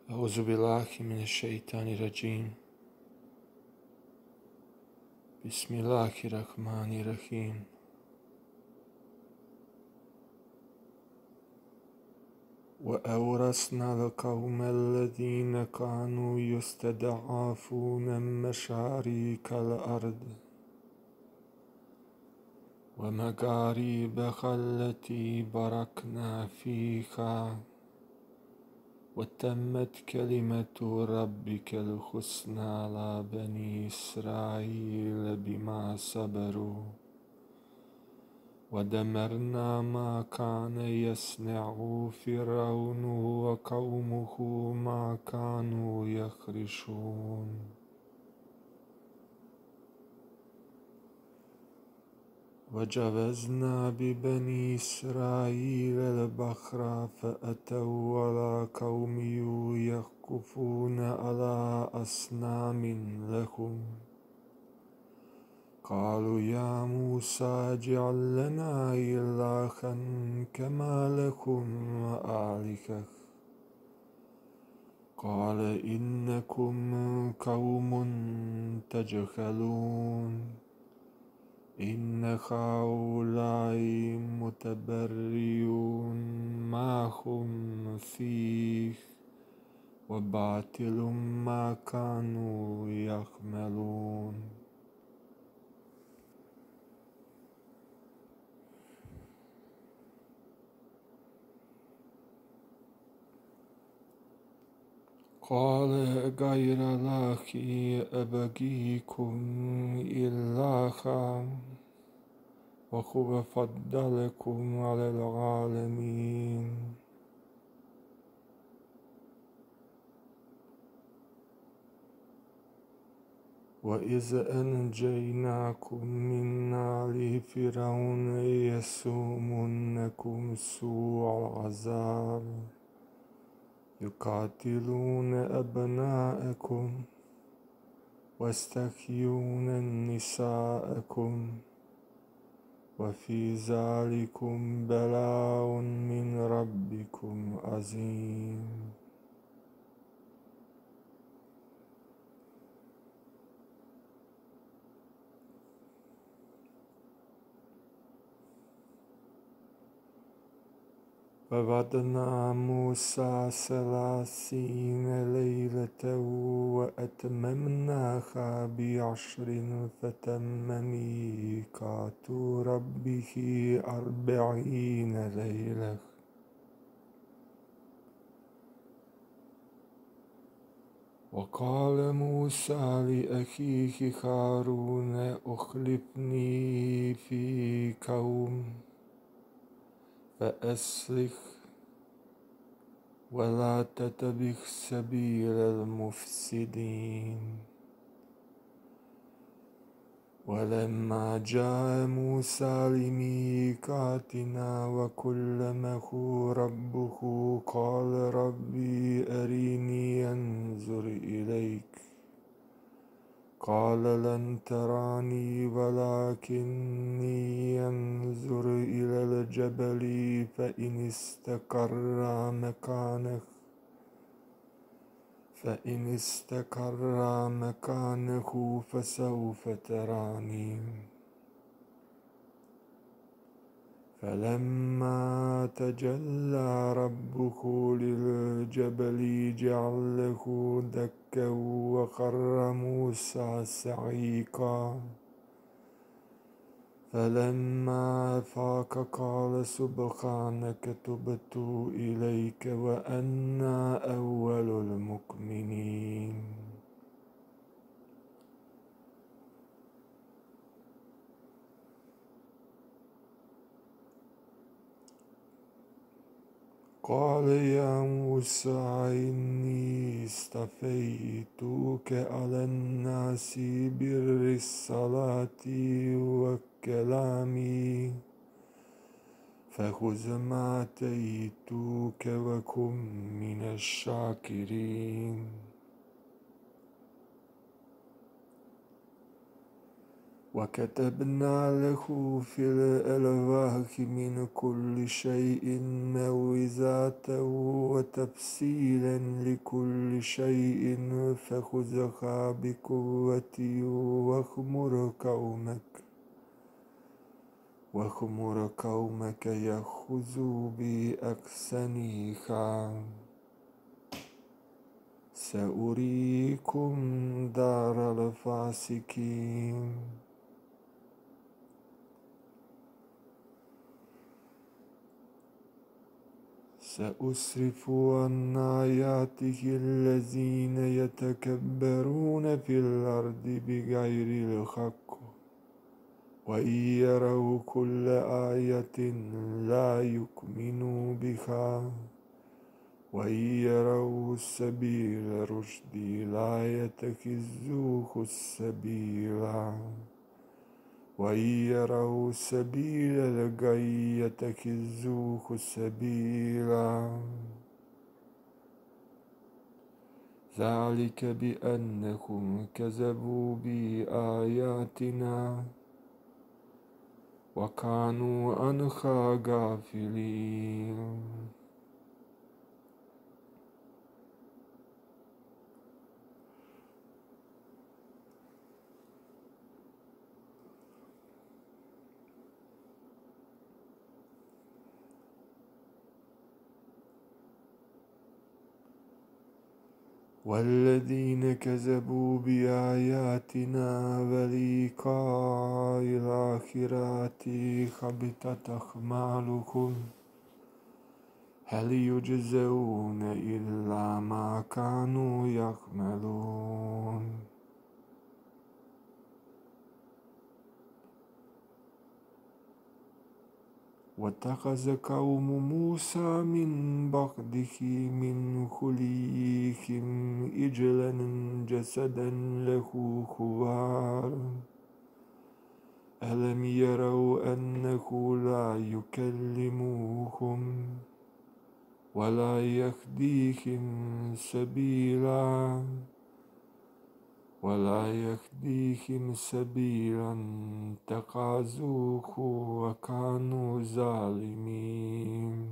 أعوذ بالله من الشيطان الرجيم. بسم الله الرحمن الرحيم. وأورثنا القوم الذين كانوا يستضعفون مشارق الأرض ومغاربها التي باركنا فيها وتمت كلمة ربك الحسنى على بني إسرائيل بما صبروا ودمرنا ما كان يصنع فرعون وقومه ما كانوا يخرشون. وجاوزنا ببني إسرائيل البحر فأتوا على قوم يعكفون على أصنام لهم قالوا يا موسى اجعل لنا إلها كما لكم آلهة قال إنكم قوم تجهلون إن هؤلاء متبرئون ما هم فيه وباطل ما كانوا يعملون. قال غير الله أبغيكم إلها وهو فضلكم على العالمين. وإذ أنجيناكم من آل فرعون يسومونكم سوء العذاب يقاتلون أبناءكم ويستحيون نساءكم وفي ذلكم بلاء من ربكم عظيم. ووعدنا موسى 30 ليلة وأتممناها ب10 فتم ميقات ربه 40 ليلة. وقال موسى لأخيه هارون اخلفني في قوم فأصلح ولا تتبع سبيل المفسدين. ولما جاء موسى لميقاتنا وكلمه ربه قال ربي أرني أنظر إليك قال لن تراني ولكني أنظر إلى الجبل فإن استقر مكانه فسوف تراني. فلما تجلى ربه للجبل جعله دكا وخر موسى صعيقا فلما أفاق قال سبحانك تبت إليك وأنا أول المؤمنين. قال يا موسى إني اصطفيتك على الناس برسالتي وكلامي فخذ ما آتيتك وكن من الشاكرين. وكتبنا له في الألواح من كل شيء موعظة وتفصيلا لكل شيء فخذها بقوة وأمر قومك يأخذوا بأحسنها سأريكم دار الفاسقين سأصرف عن آياته الذين يتكبرون في الأرض بغير الحق وإن يروا كل آية لا يؤمنوا بها وإن يروا سبيل الرشد لا يتخذوه سبيلا وإن يروا سبيل الغي يتخذوه سبيلا ذلك بأنهم كذبوا بآياتنا وكانوا عنها غافلين والذين كذبوا بآياتنا ولقاء الآخرة حبطت أعمالهم هل يجزون إلا ما كانوا يعملون واتخذ قوم موسى من بعده من خليهم عجلا جسدا له خوار ألم يروا أنه لا يكلمهم ولا يهديهم سبيلا اتخذوه وكانوا ظالمين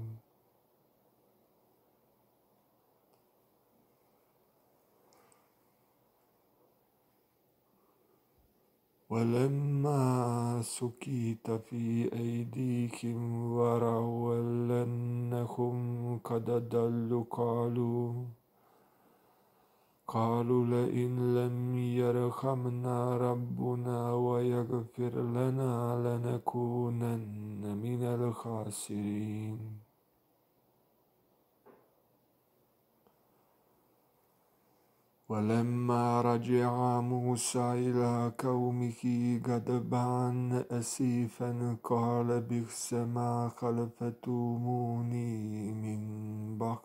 ولما سكت في أيديهم ورأوا أنهم قد ضلوا قالوا لئن لم يرحمنا ربنا ويغفر لنا لنكونن من الخاسرين ولما رجع موسى إلى قومه غضبان أسفا قال بئس ما خلفتموني من بعد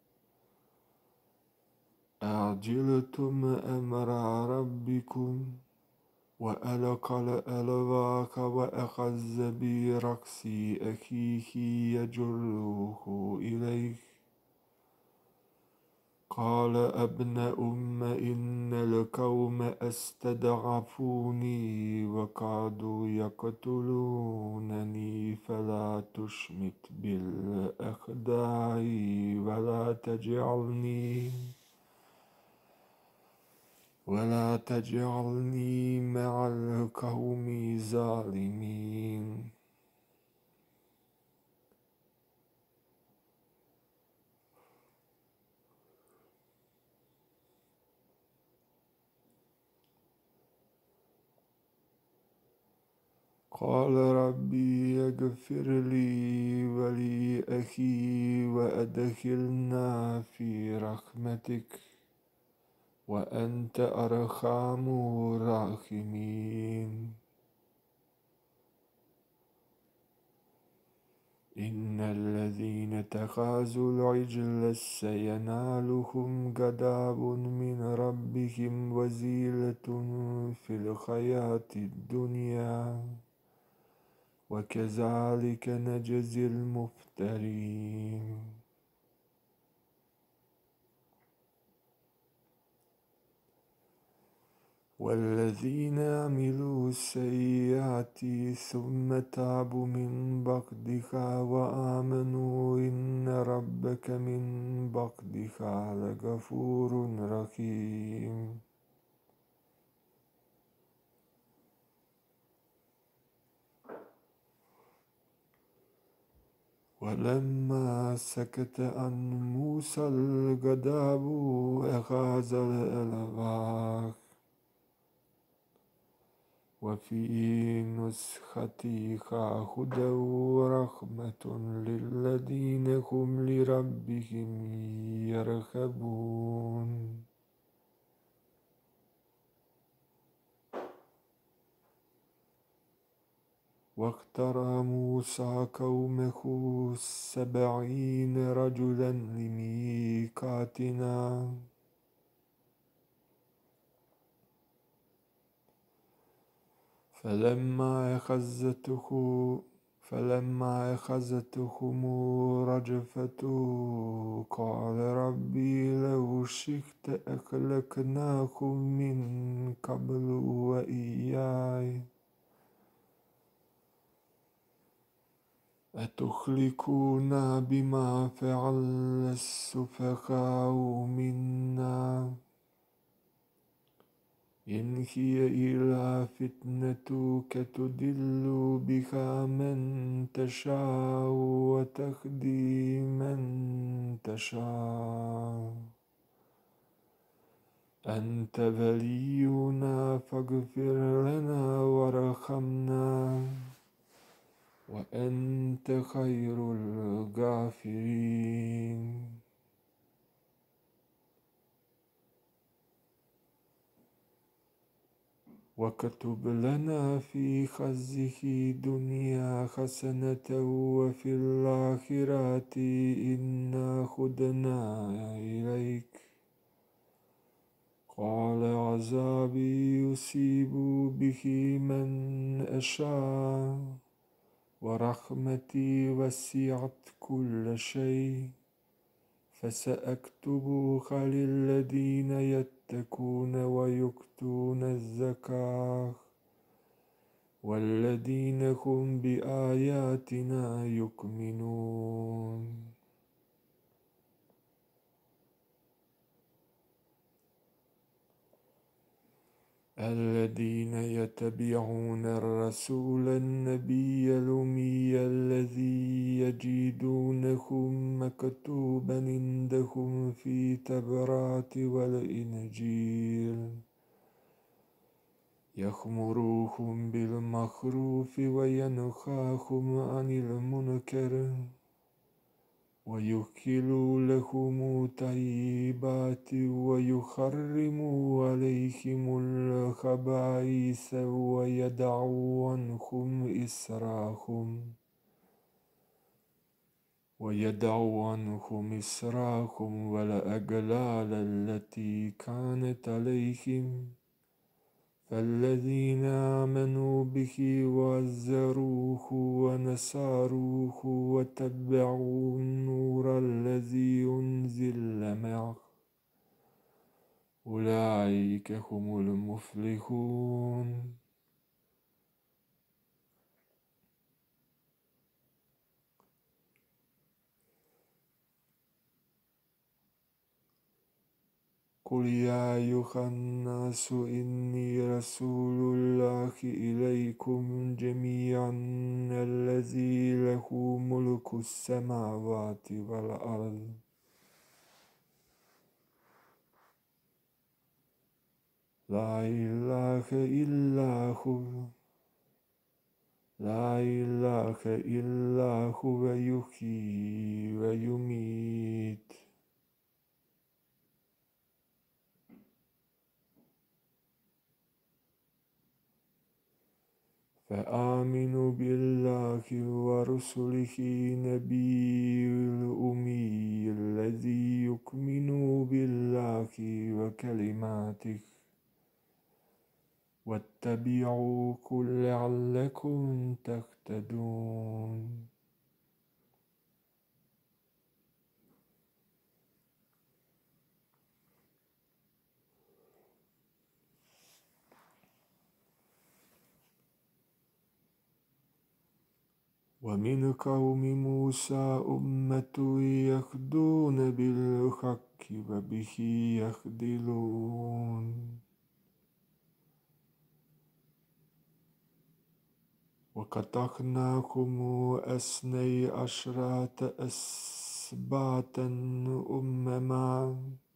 أعجلتم أمر ربكم وألقى الألواح وأخذ برأس أخيه يجره إليه قال ابن إن القوم استضعفوني وكادوا يقتلونني فلا تشمت بالأعداء ولا تجعلني مع القوم الظالمين قال ربي اغفر لي ولأخي وأدخلنا في رحمتك وأنت أرحم الراحمين إن الذين اتخذوا العجل سينالهم غضب من ربهم وذلة في الحياة الدنيا وكذلك نجزي المفترين والذين عملوا السيئات ثم تابوا من بعدها وآمنوا إن ربك من بعدها لغفور رحيم. ولما سكت عن موسى الغضب أخذ الألواح. وفي نسختها هدى ورحمة للذين هم لربهم يرهبون. واختار موسى قومه 70 رجلا لميقاتنا. فلما أخذتهم رجفة قال ربي لو شئت أهلكناهم من قبل وإياي أتهلكونا بما فعل السفهاء منا إن هي إلا فتنتك تضل بها من تشاء وتهدي من تشاء أنت ولينا فاغفر لنا وارحمنا وأنت خير الغافرين. واكتب لنا في هذه دنيا حسنة وفي الآخرة إنا هدنا إليك. قال عذابي يصيب به من أشاء ورحمتي وسعت كل شيء فسأكتبها للذين يتقون ويؤتون الزكاة والذين هم بآياتنا يؤمنون. الذين يتبعون الرسول النبي الأمي الذي يجدونه مكتوبا عندهم في التوراة والإنجيل يأمرهم بالمعروف وينهاهم عن المنكر ويحل لهم الطيبات ويحرم عليهم الخبائث ويدع عنهم إصرارهم والأغلال التي كانت عليهم. فالذين آمنوا به وعزروه ونصروه واتبعوا النور الذي أنزل معه أولئك هم المفلحون. قل يا أيها الناس إني رسول الله إليكم جميعا الذي له ملك السماوات والأرض لا إله إلا هو يحيي ويميت. فآمنوا بالله ورسله نبي الأمي الذي يؤمن بالله وكلماته واتبعوا لعلكم تهتدون. ومن قوم موسى أمة يهدون بالحق وبه يعدلون وقطعناكم 12 أسباطا أمما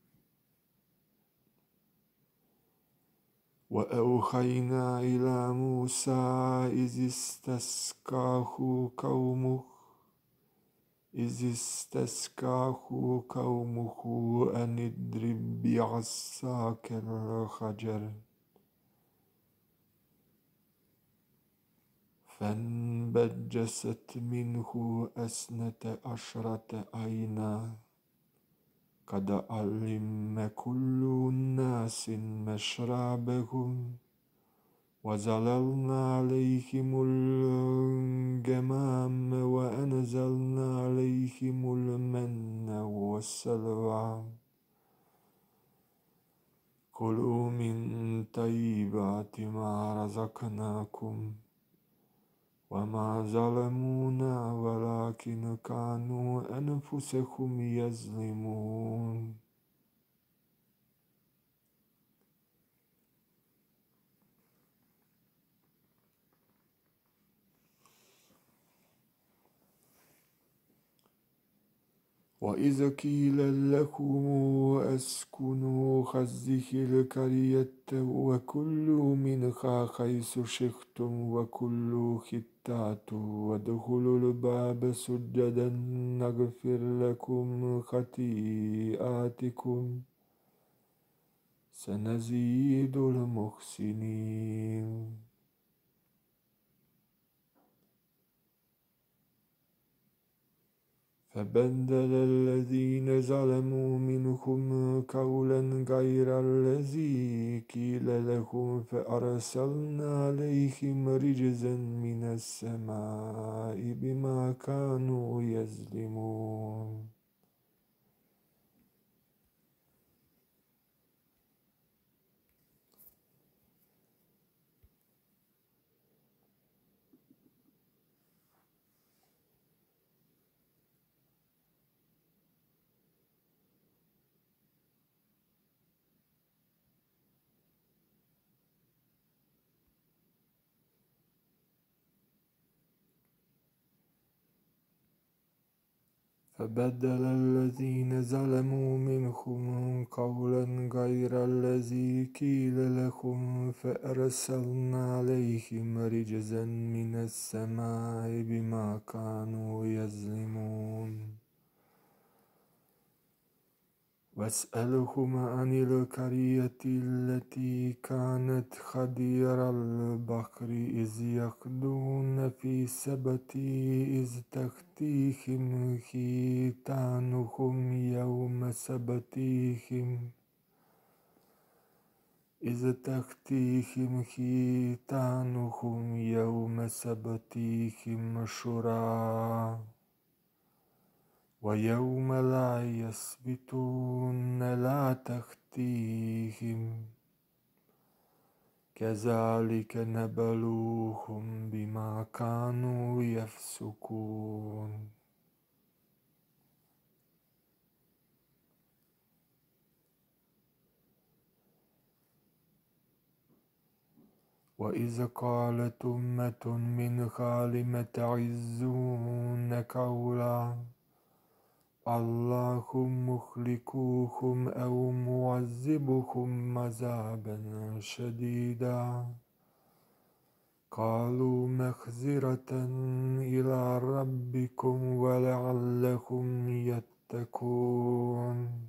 وأوحينا إلى موسى إذ استسقاه قومه أن اضرب بعصاك الحجر فانبجست منه 12 عينا قد علم كل أناس مشربهم وظللنا عليهم الغمام وأنزلنا عليهم المن والسلوى كلوا من طيبات ما رزقناكم وما ظلمونا ولكن كانوا أنفسهم يظلمون وإذا قيل لكم أسكنوا هذه القرية وكلوا منها حيث شئتم وكلوا حتات وادخلوا الباب سجدا نغفر لكم خطيئاتكم سنزيد المحسنين فبدل الذين ظلموا منهم قولا غير الذي قيل لهم فأرسلنا عليهم رجزا من السماء بما كانوا يظلمون فبدل الذين ظلموا منهم قولا غير الذي قيل لهم فأرسلنا عليهم رجزا من السماء بما كانوا يظلمون واسألهم عن القرية التي كانت خدير البحر إذ يقضون في سبت إذ تأتيهم حيتانهم يوم سبتهم شرعا ويوم لا يسبتون لا تأتيهم كذلك نبلوهم بما كانوا يفسقون وإذ قالت أمة منها لم تعظون قولا الله مهلكوهم أو معذبهم عذابا شديدا قالوا مغفرة إلى ربكم ولعلهم يتقون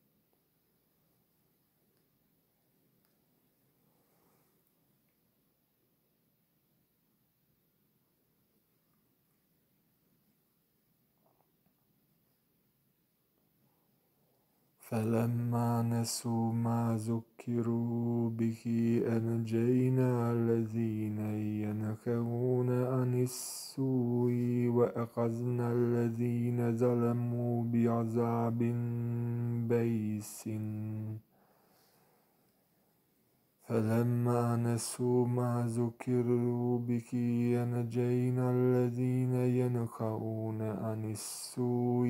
فلما نسوا ما ذكروا به أنجينا الذين ينهون عن السوء وأخذنا الذين ظلموا بعذاب بئيس فلما نسوا ما ذكروا به أنجينا الذين ينهون عن السوء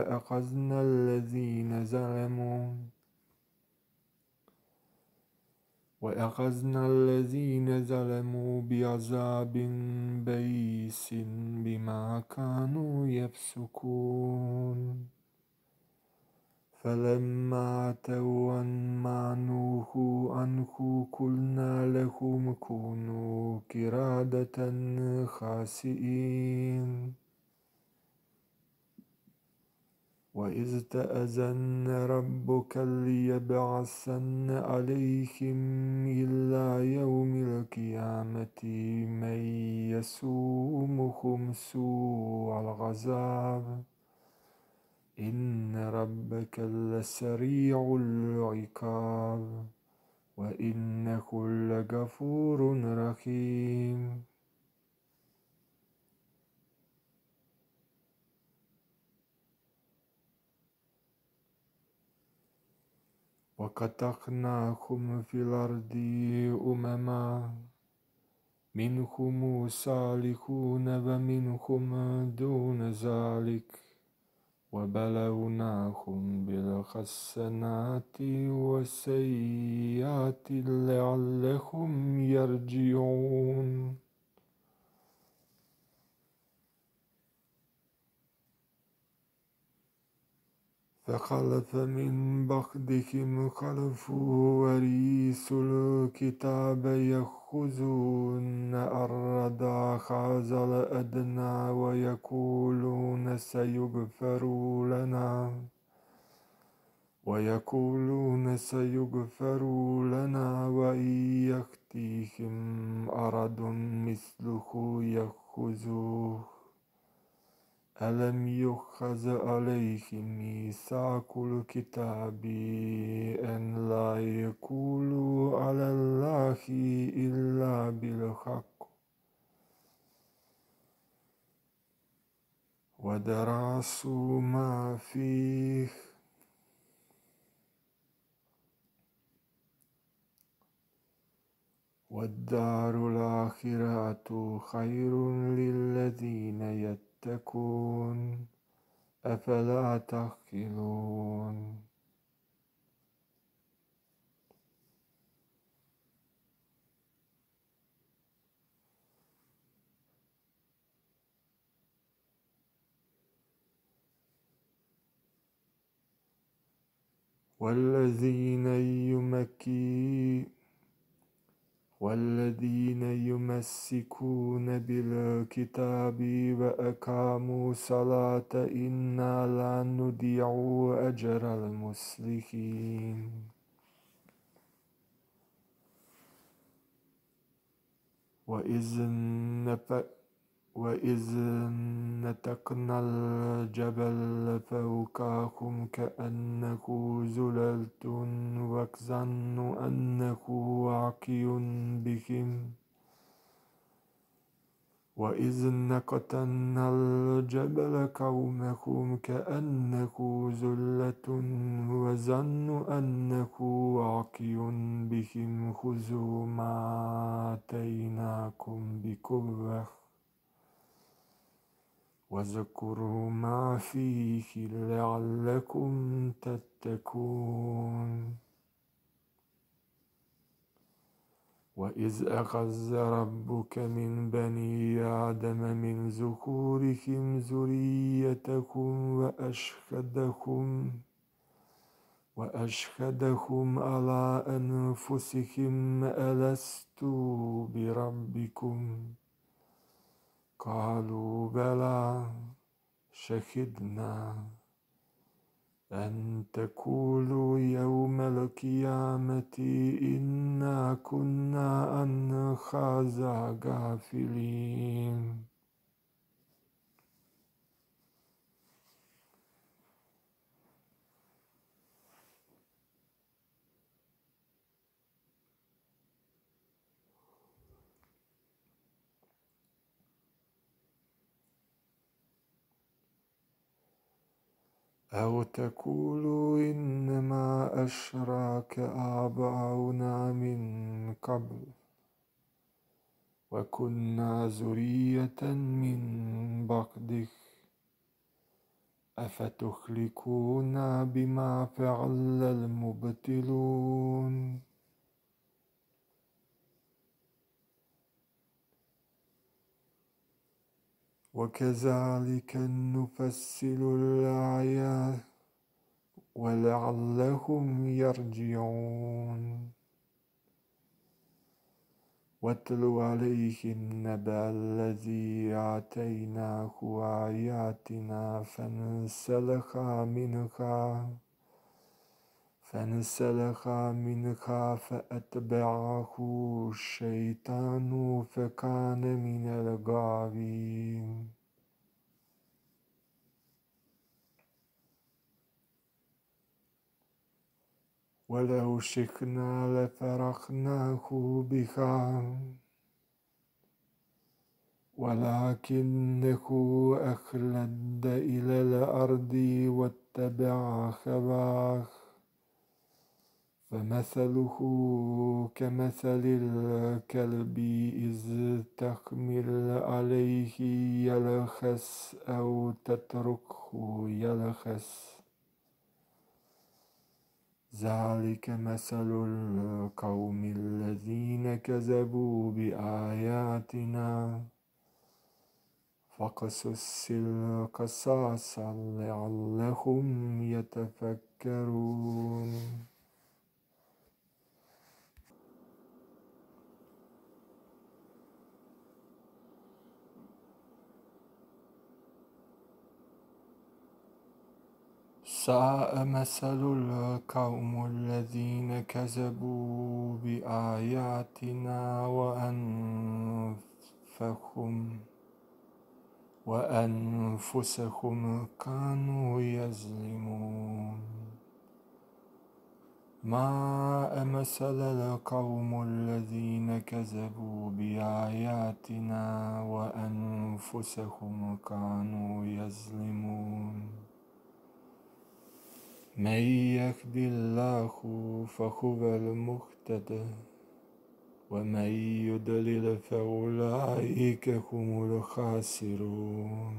وأخذنا الذين ظلموا بعذاب بئيس بما كانوا يفسقون فلما عتوا عما نهوا عنه قلنا لهم كونوا قردة خاسئين وإذ تأذن ربك ليبعثن عليهم إلى يوم القيامة من يسومهم سوء العذاب إن ربك لسريع العقاب وإنه لغفور رحيم وقطعناهم في الأرض أمما منهم صالحون ومنهم دون ذلك وبلوناهم بالحسنات والسيئات لعلهم يرجعون فخلف من بعدهم خلف ورثوا الكتاب يأخذون عرض هذا الأدنى ويقولون سيغفر لنا وإن يأتيهم عرض مثله يأخذوه ألم يؤخذ عليهم ميثاق الكتاب أن لا يقولوا على الله إلا بالحق ودرسوا ما فيه والدار الآخرة خير للذين يتقون أفلا تعقلون والذين يمسكون بالكتاب وأقاموا الصلاة إنا لا نضيع أجر المصلحين وإذ نتقنا الجبل فوقهم كأنه ظلة وظنوا أنه واقع بهم وإذ نقتنا الجبل قومهم كأنه ظلة وظنوا أنه واقع بهم خذوا ما آتيناكم بقوة واذكروا ما فيه لعلكم تتقون وإذ أخذ ربك من بني آدم من ذكورهم ذريتهم وأشهدهم على أنفسهم ألست بربكم قالوا بلى شهدنا أن تقولوا يوم القيامة إنا كنا عن هذا غافلين أو تقولوا إنما أشرك آباؤنا من قبل وكنا ذرية من بعده أفتهلكونا بما فعل المبطلون وكذلك نفصل الآيات ولعلهم يرجعون واتل عليهم نبأ الذي آتيناه آياتنا فانسلخ منها فأتبعه الشيطان فكان من الغاوين ولو شئنا لفرقناه بها ولكنه أخلد إلى الأرض واتبع هواه فمثله كمثل الكلب إذ تحمل عليه يلهث أو تتركه يلهث ذلك مثل القوم الذين كذبوا بآياتنا فقصص القصص لعلهم يتفكرون ساء مثل القوم الذين كذبوا بآياتنا وأنفسهم كانوا يظلمون ما مثل القوم الذين كذبوا بآياتنا وأنفسهم كانوا يظلمون من يهد الله فهو المهتد ومن يضلل فأولئك هم الخاسرون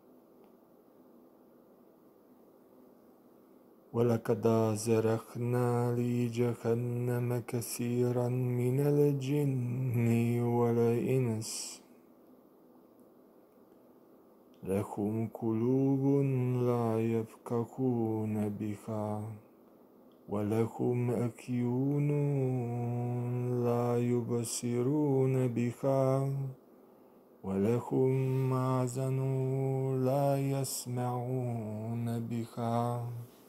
ولقد زرعنا لجهنم كثيرا من الجن والإنس لهم قلوب لا يفقهون بها ولهم أعين لا يبصرون بها ولهم آذان لا يسمعون بها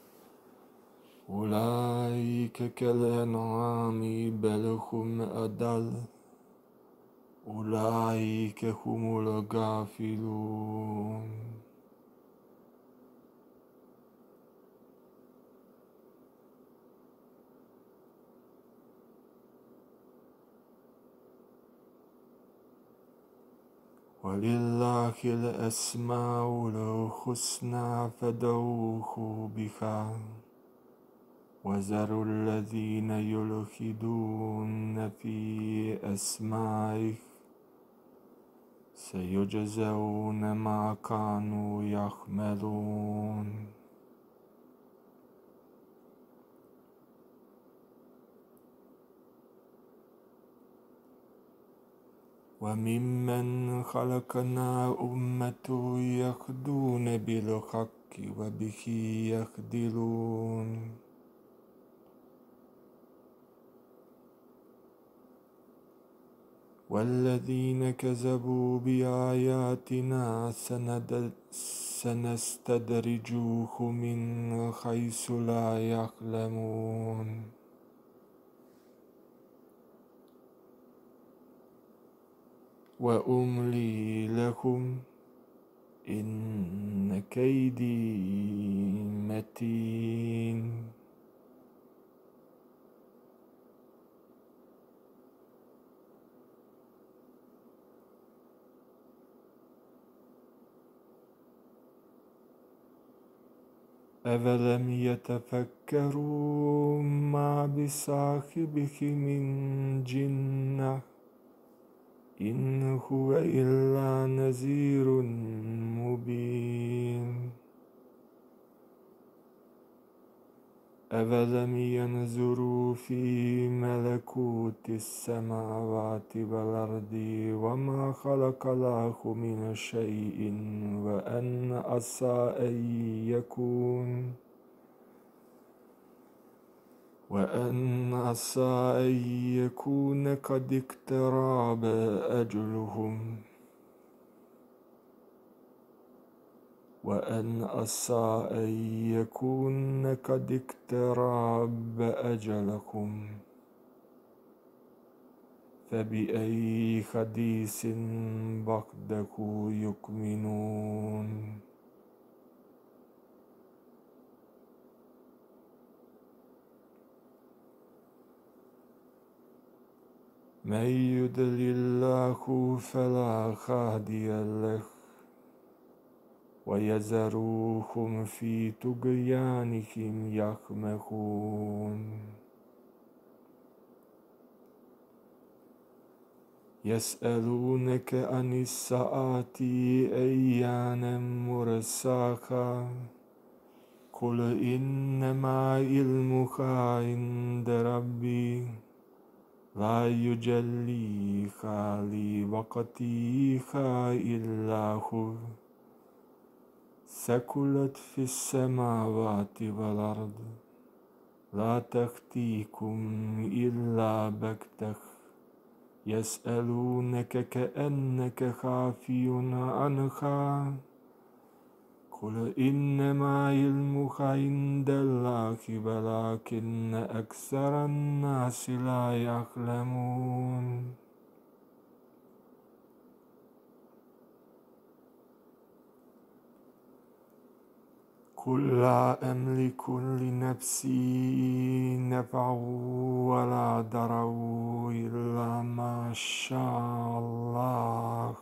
أولئك كالأنعام بل هم أضل أولئك هم الغافلون ولله الأسماء الحسنى فادعوه بها وذروا الذين يلحدون في أسمائه سيجزون ما كانوا يعملون وممن خلقنا أمة يهدون بالحق وبه يعدلون والذين كذبوا بآياتنا سنستدرجوهم من حيث لا يعلمون وأملي لهم إن كيدي متين أَوَلَمْ يَتَفَكَّرُوا مَا بِصَاحِبِهِم مِّن جِنَّةٍ إِنْ هُوَ إِلَّا نَذِيرٌ مُبِينٌ أَوَلَمْ يَنْظُرُوا فِي مَلَكُوتِ السَّمَاوَاتِ وَالْأَرْضِ وَمَا خَلَقَ اللَّهُ مِنْ شَيْءٍ وَأَنَّ عَسَىٰ أَن يَكُونَ قَدِ اقْتَرَبَ أَجَلُهُمْ فَبِأَيِّ حَدِيثٍ بَعْدَهُ يُؤْمِنُونَ مَن يُضْلِلِ اللَّهُ فَلَا هَادِيَ لَهُ وَيَذَرُهُمْ فِي طُغْيَانِهِمْ يَعْمَهُونَ يَسْأَلُونَكَ عَنِ السَّاعَةِ أَيَّانَ مُرْسَاهَا قُلْ إِنَّمَا عِلْمُهَا عِندَ رَبِّي لَا يُجَلِّيهَا لِوَقْتِهَا إِلَّا هُوَ ثَقُلَتْ فِي السَّمَاوَاتِ وَالْأَرْضِ لَا تَأْتِيكُمْ إِلَّا بَغْتَةً يَسْأَلُونَكَ كَأَنَّكَ حَفِيٌّ عَنْهَا قُلْ إِنَّمَا عِلْمُهَا عِندَ اللَّهِ وَلَكِنَّ أَكْثَرَ النَّاسِ لَا يَعْلَمُونَ قُل لَّا أَمْلِكُ لِنَفْسِي نَفْعًا وَلَا ضَرًّا إِلَّا مَا شَاءَ اللَّهُ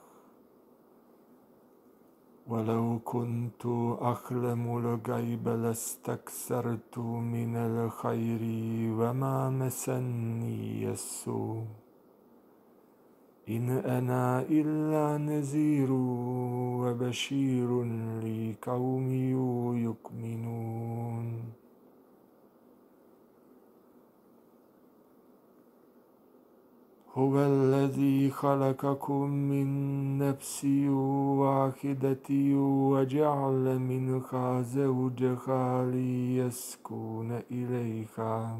وَلَوْ كُنْتُ أَعْلَمُ الْغَيْبَ لَاسْتَكْثَرْتُ مِنَ الْخَيْرِ وَمَا مَسَّنِيَ السُّوءُ إِنْ أَنَا إِلَّا نَذِيرٌ وَبَشِيرٌ لِقَوْمٍ يُؤْمِنُونَ هُوَ الَّذِي خَلَقَكُم مِّن نَّفْسٍ وَاحِدَةٍ وَجَعَلَ مِنْهَا زَوْجَهَا لِيَسْكُنَ إِلَيْهَا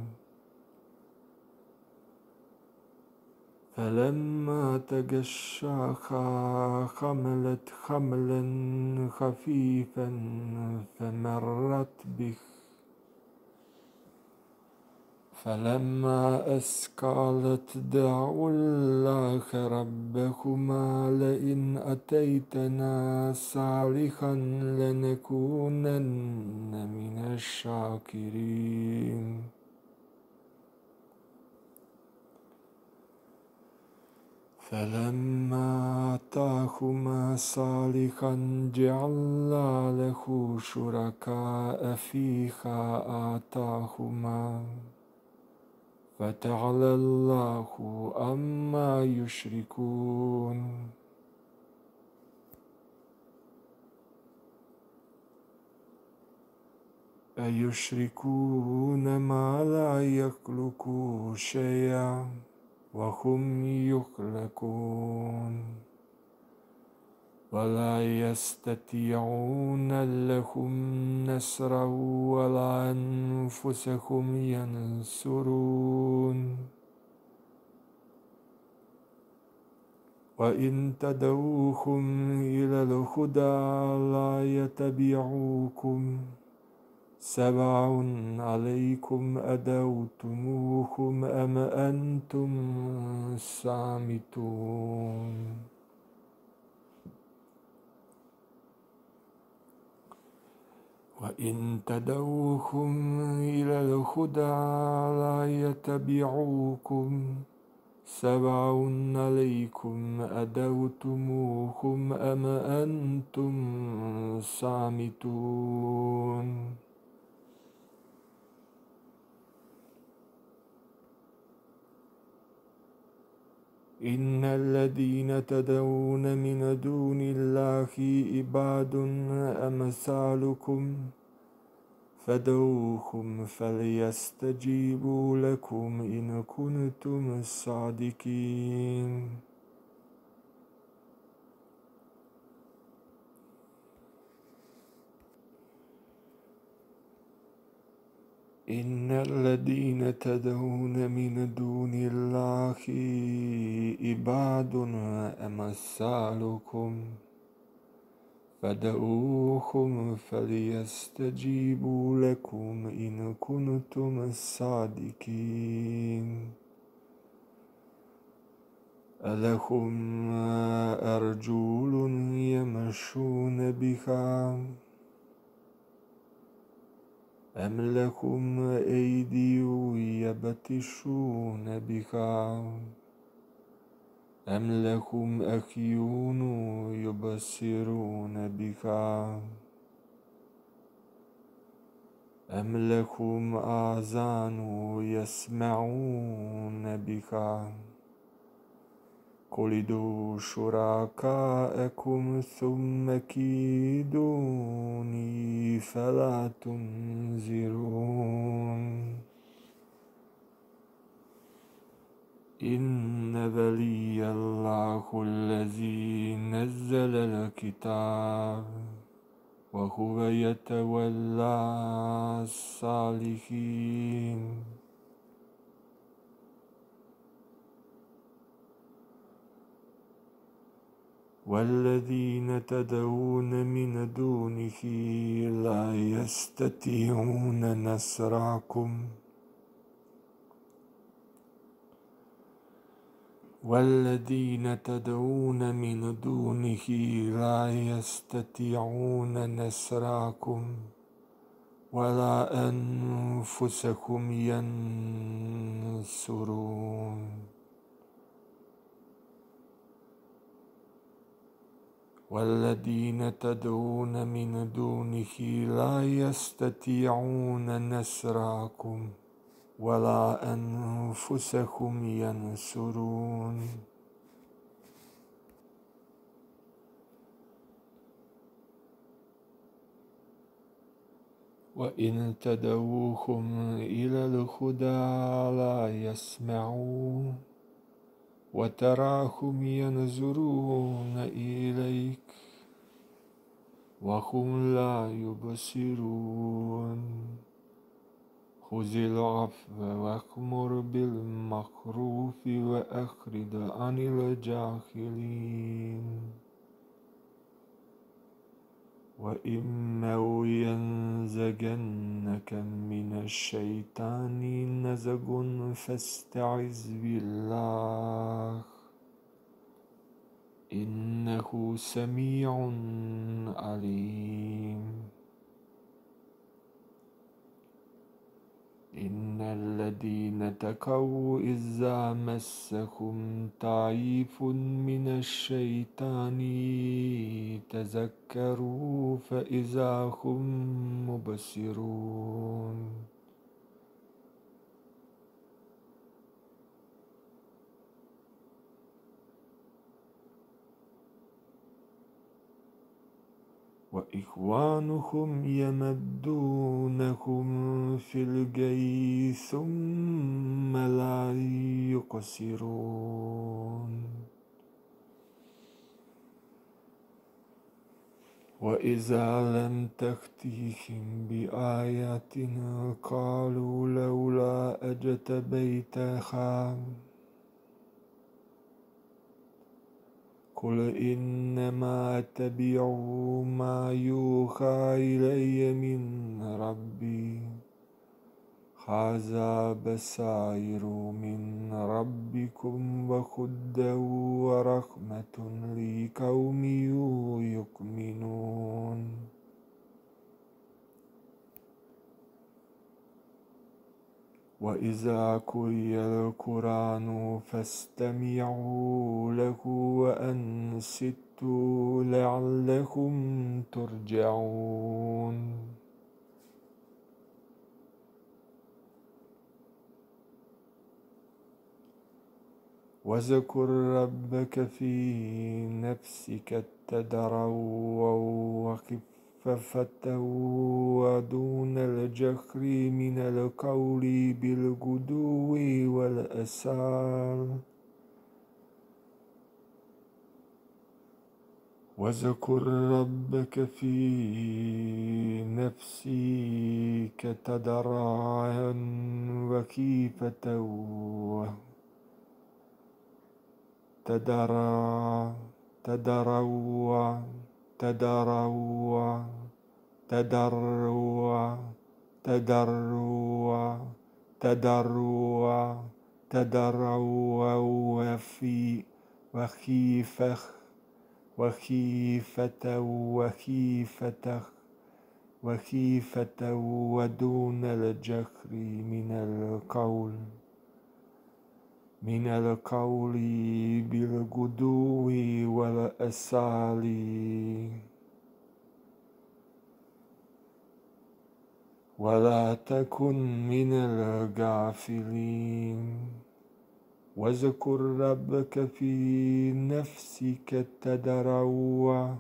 فَلَمَّا تَغَشَّاهَا حَمَلَتْ حَمْلًا خَفِيفًا فَمَرَّتْ بِهِ فَلَمَّا أَثْقَلَتْ دَعَوَا اللَّهَ رَبَّهُمَا لَئِنْ آتَيْتَنَا صَالِحًا لَنَكُونَنَّ مِنَ الشَّاكِرِينَ فَلَمَّا آتَاهُمَا صَالِحًا جَعَلَا لَهُ شُرَكَاءَ فِيمَا آتَاهُمَا فَتَعَالَى اللَّهُ عَمَّا يُشْرِكُونَ أَيُشْرِكُونَ مَا لَا يَخْلُقُ شَيْئًا وَهُمْ يُخْلَقُونَ وَلَا يَسْتَطِيعُونَ لَهُمْ نَصْرًا وَلَا أَنفُسَهُمْ يَنصُرُونَ وَإِنْ تَدْعُوهُمْ إِلَى الْهُدَى لَا يَتَّبِعُوكُمْ سَوَاءٌ عَلَيْكُمْ أَدَعَوْتُمُوهُمْ أَمْ أَنْتُمْ صَامِتُونَ وَإِنْ تَدْعُوهُمْ إِلَى الْهُدَى لَا يَتَّبِعُوكُمْ سَوَاءٌ عَلَيْكُمْ أَدَعَوْتُمُوهُمْ أَمْ أَنْتُمْ صَامِتُونَ إن الذين تدعون من دون الله عباد أمثالكم فادعوهم فليستجيبوا لكم إن كنتم صادقين. إن الذين تدعون من دون الله عباد أمثالكم فادعوهم فليستجيبوا لكم إن كنتم صادقين. ألهم أرجل يمشون بها أم لهم أيدي يبطشون بها أم لهم أعين يبصرون بها أم لهم آذان يسمعون بها قل ادعوا شركاءكم ثم كيدوني فلا تنظرون. إن ولي الله الذي نزل الكتاب وهو يتولى الصالحين. والذين تدعون من دونه لا يستطيعون نصركم والذين تدعون من دونه لا يستطيعون نصركم ولا أنفسهم ينصرون. والذين تدعون من دونه لا يستطيعون نصركم ولا أنفسهم ينصرون. وإن تدعوهم إلى الهدى لا يسمعون وتراهم ينظرون إليك وهم لا يبصرون. خذ العفو وأمر بالمعروف وأعرض عن الجاهلين. وإما ينزغنك من الشيطان نزغ فاستعذ بالله إنه سميع عليم. إن الذين تقوا إذا مسهم طائف من الشيطان تذكروا فإذا هم مبصرون. وإخوانهم يمدونهم في الغي ثم لا يقصرون. وإذا لم تأتهم بآية قالوا لولا أجتبيتها قل إنما أتبع ما يوحى إلي من ربي هذا بصائر من ربكم وهدى ورحمة لقوم يؤمنون. وإذا قرئ القرآن فاستمعوا له وأنصتوا لعلكم ترجعون. واذكر ربك في نفسك تضرعا وخفة ودون الجهر من القول بالغدو والآصال واذكر ربك في نفسك تضرعا وخيفة تضرعا تضرعا تضرعا تضرعا تضرعا تضرعا تضرعا وخيفة وخيفة ودون الجهر من القول بالغدو والآصال ولا تكن من الغافلين واذكر ربك في نفسك تضرعا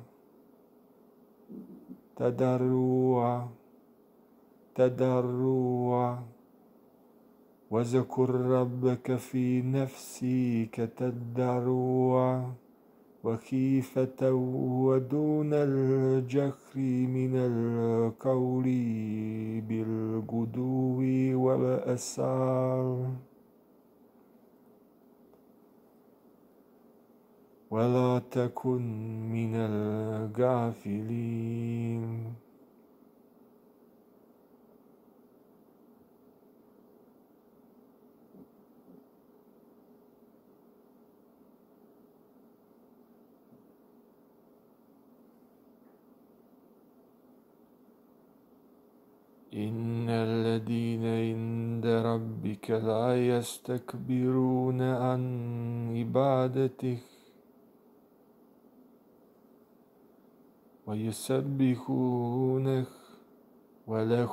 واذكر ربك في نفسك تضرعا وخيفة ودون الجهر من القول بالغدو والآصال ولا تكن من الغافلين إن الذين عند ربك لا يستكبرون عن عبادته ويسبحونه وله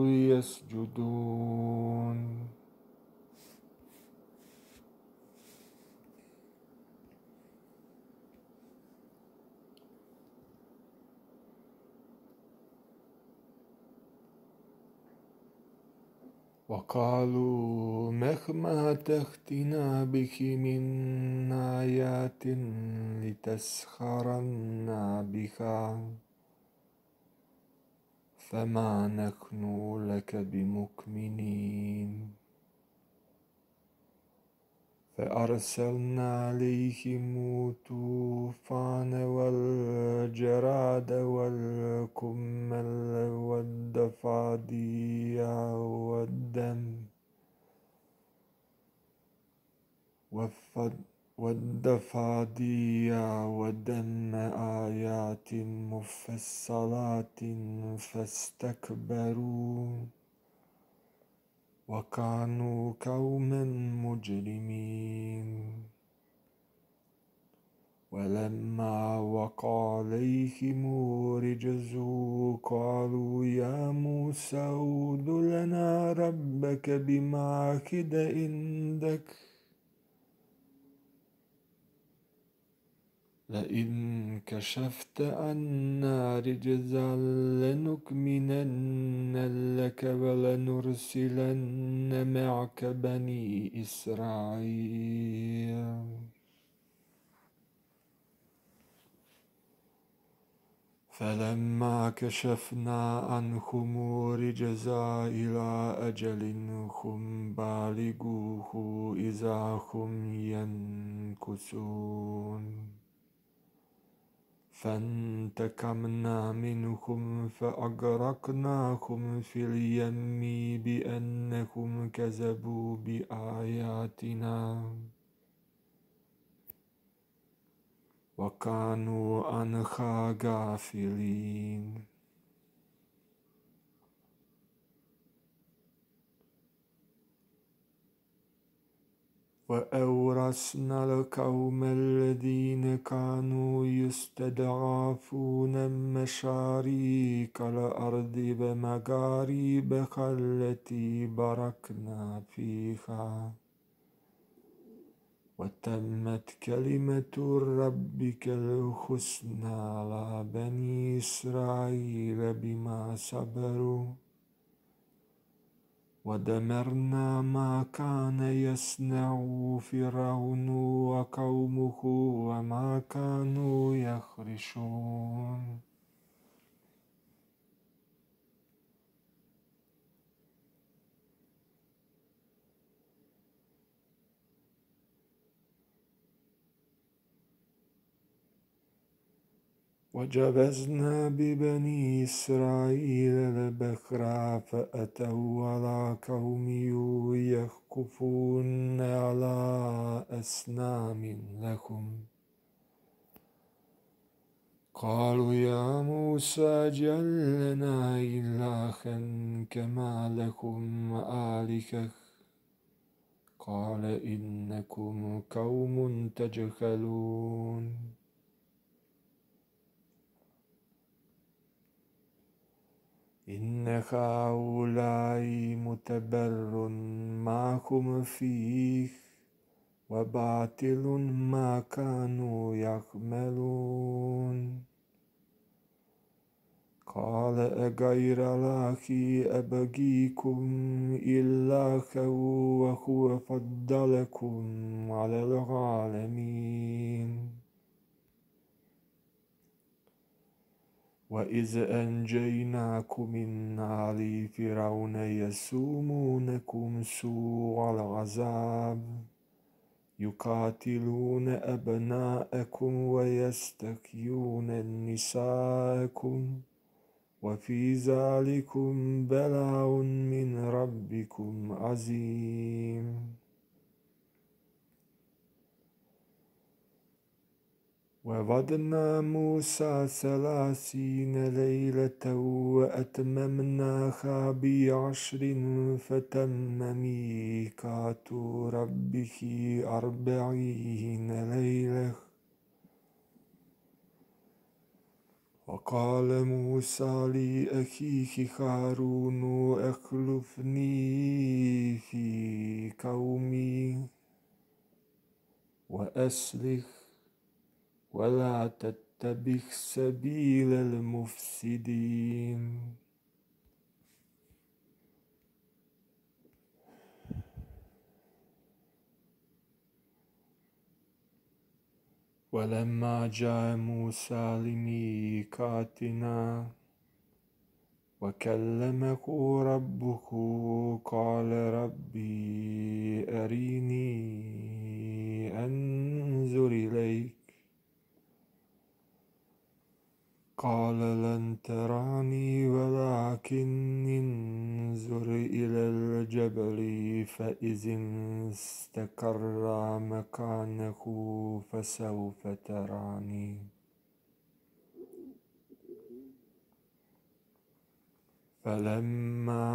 يسجدون وقالوا مهما تأتنا به من آيات لتسخرنا بها فما نحن لك بمؤمنين فأرسلنا عليهم الطوفان والجراد والقمل والضفادع والدم آيات مفصلات فاستكبروا وكانوا قوما مجرمين ولما وقع عليهم الرجز قالوا يا موسى ادع لنا ربك بما عهد عندك لئن كشفت عنا رجزا لنؤمنن لك ولنرسلن معك بني إسرائيل فلما كشفنا عنهم الرجز إلى أجل هم بالغوه إذا هم ينكثون فانتقمنا منهم فأغرقناهم في اليم بأنهم كذبوا بآياتنا وكانوا عنها غافلين وأورثنا القوم الذين كانوا يستضعفون مشارق الأرض ومغاربها التي باركنا فيها وتمت كلمة ربك الحسنى على بني إسرائيل بما صبروا ودمرنا ما كان يصنع فرعون وقومه وما كانوا يخرشون. وجاوزنا ببني إسرائيل البحر فأتوا على قوم يخكفون على أصنام لهم قالوا يا موسى اجعل لنا إلها كما لكم آلهة قال إنكم قوم تجهلون. إن هؤلاء متبر ما هم فيه وباطل ما كانوا يعملون. قال أغير الله أبغيكم إلها وهو فضلكم على العالمين. وإذ أنجيناكم من آل فرعون يسومونكم سوء العذاب يقاتلون أبناءكم ويستحيون نساءكم وفي ذلكم بلاء من ربكم عظيم. ووعدنا موسى 30 ليلة وأتممناها ب10 فتم ميقات ربه 40 ليلة. وقال موسى لأخيه هارون اخلفني في قومي وأصلح ولا تتبع سبيل المفسدين. ولما جاء موسى لميقاتنا وكلمه ربه قال ربي أريني أنظر إليك قال لن تراني ولكن انظر إلى الجبل فإذا استقر مكانه فسوف تراني. فلما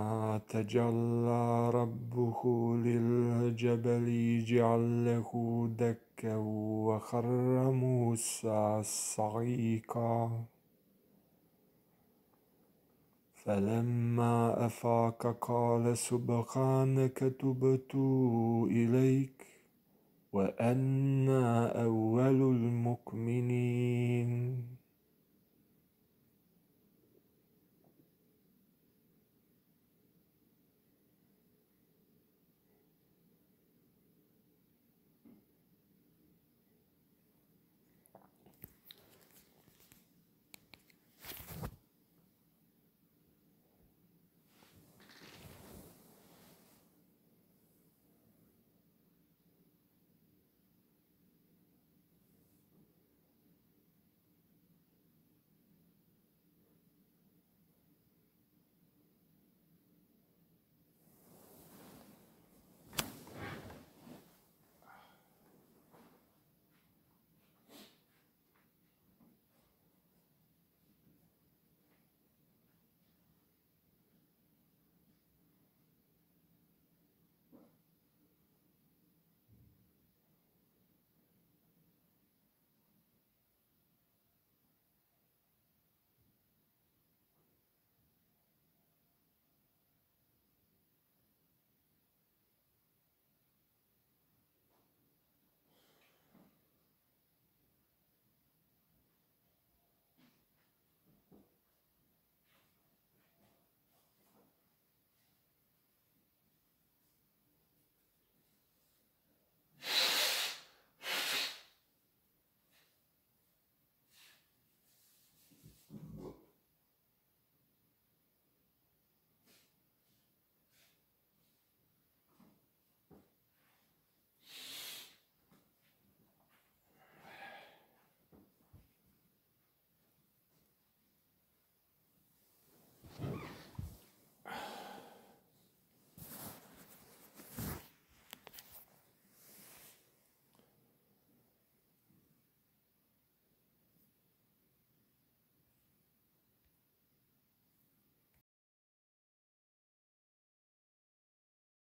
تجلى ربه للجبل جعله دكا وخر موسى صعيقا. فلما أفاق قال سبحانك تبت إليك وأنا أول المؤمنين.